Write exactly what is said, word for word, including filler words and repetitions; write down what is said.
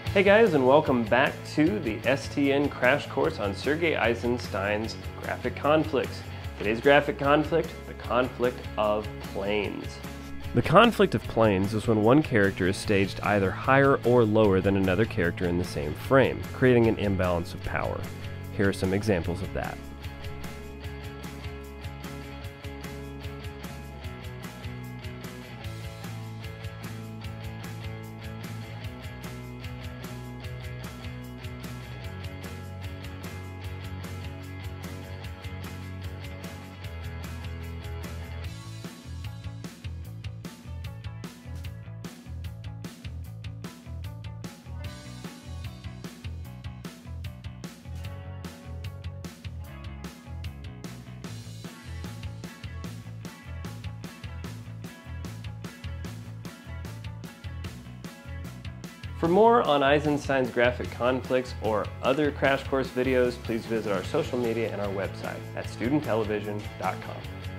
Hey guys, and welcome back to the S T N crash course on Sergei Eisenstein's graphic conflicts. Today's graphic conflict, the conflict of planes. The conflict of planes is when one character is staged either higher or lower than another character in the same frame, creating an imbalance of power. Here are some examples of that. For more on Eisenstein's graphic conflicts or other crash course videos, please visit our social media and our website at student television dot com.